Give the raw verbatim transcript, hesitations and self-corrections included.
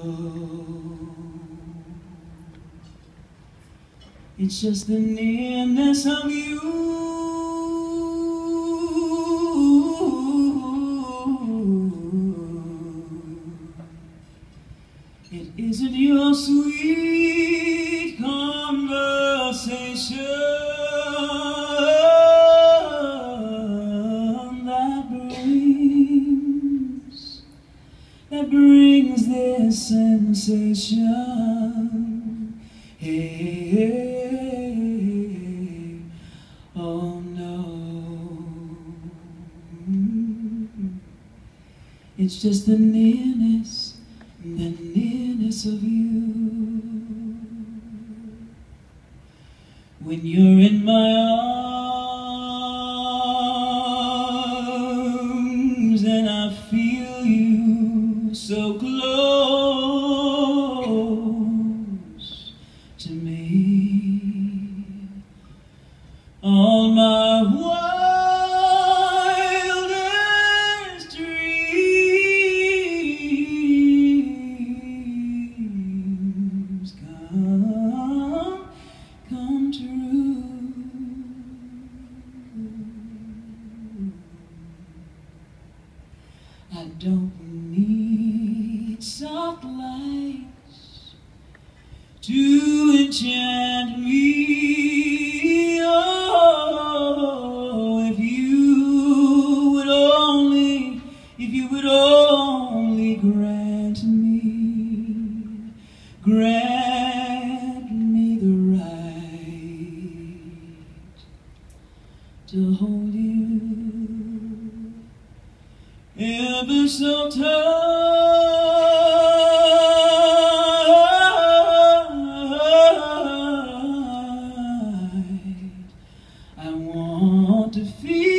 It's just the nearness of you. It isn't your sweet conversation that brings, that brings this sensation. Hey, hey, oh no. It's just the nearness, the nearness of you. When you're in my arms and I feel you so close to me, all my wildest dreams come, come true. I don't need soft lights to enchant me. Oh, if you would only, if you would only grant me, grant me the right to hold you ever so tight. I want to feel